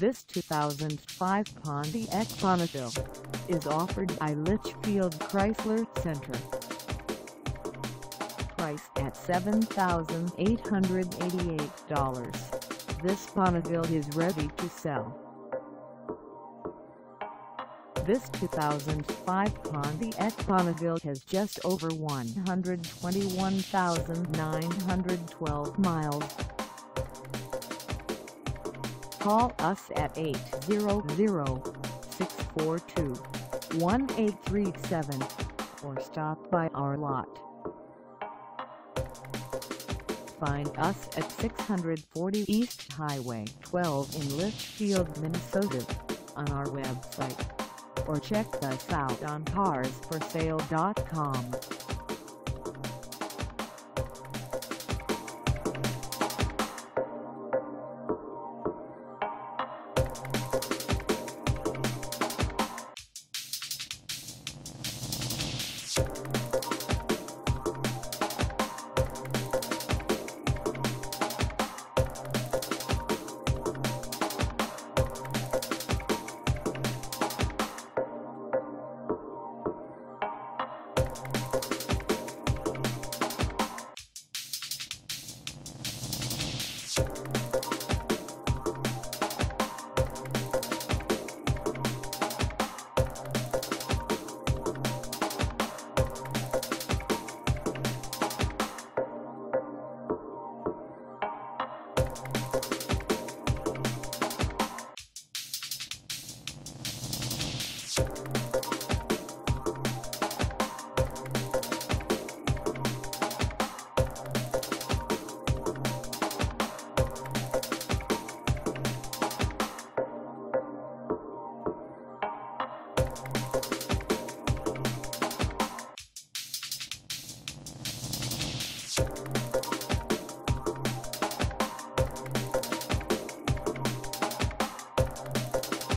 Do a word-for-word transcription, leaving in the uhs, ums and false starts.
This two thousand five Pontiac Bonneville is offered by Litchfield Chrysler Center. Price at seven thousand eight hundred eighty-eight dollars. This Bonneville is ready to sell. This two thousand five Pontiac Bonneville has just over one hundred twenty-one thousand nine hundred twelve miles. Call us at eight hundred, six four two, one eight three seven or stop by our lot. Find us at six forty East Highway twelve in Litchfield, Minnesota, on our website, or check us out on cars for sale dot com. You